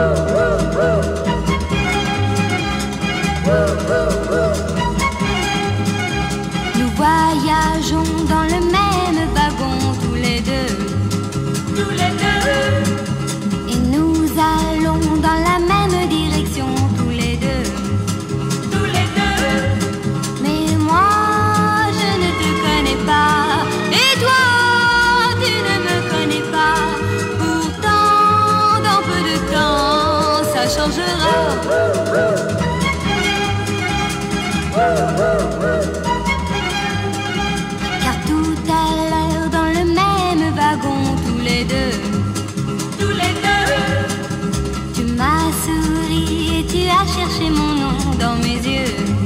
Nous voyageons dans le même wagon tous les deux. Tous les deux. Et nous allons dans la même direction tous les deux. Tous les deux. Mais moi, je ne te connais pas. Et toi, tu ne me connais pas. Pourtant, dans peu de temps, ça changera. Car tout à l'heure dans le même wagon tous les deux. Tous les deux. Tu m'as souri et tu as cherché mon nom dans mes yeux.